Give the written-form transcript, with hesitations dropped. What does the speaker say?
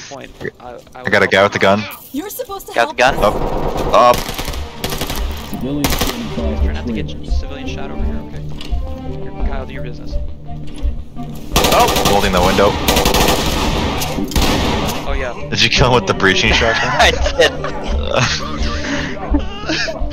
point. I got a guy with the gun. You're supposed to Got the help. gun? Up. Try not to get civilian shot over here, okay? Here, Kyle, do your business. Oh! Holding the window. Oh yeah. Did you kill him with the breaching shotgun? I did.